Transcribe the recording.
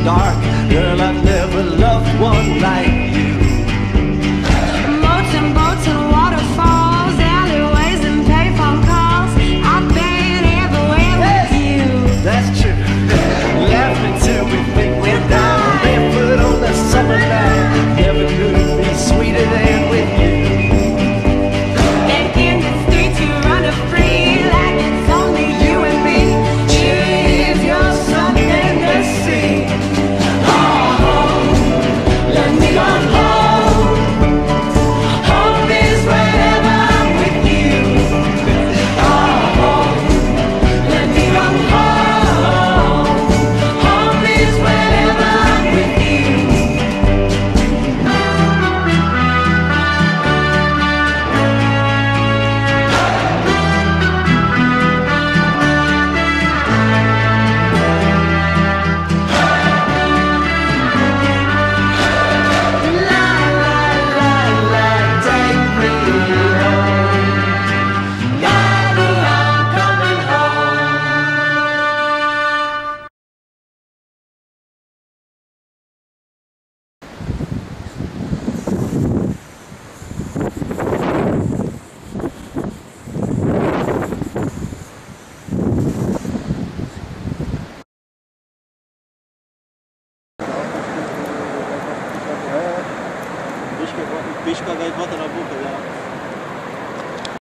dark. Girl, I never loved one like you. Boats and boats and waterfalls, alleyways and payphone calls. I've been everywhere with you. That's true. Laughing till we think we're down, barefoot on the summer night. Never could it be sweeter than with you. And in the streets you run free like it's only you and me. If you're something to see, oh, let me go home. Home is wherever I'm with you. Oh, let me go home. Home is wherever I'm with you. La la la la, take me home. Daddy, I'm coming home. Deixa que o peixe com a gaivota na boca dela.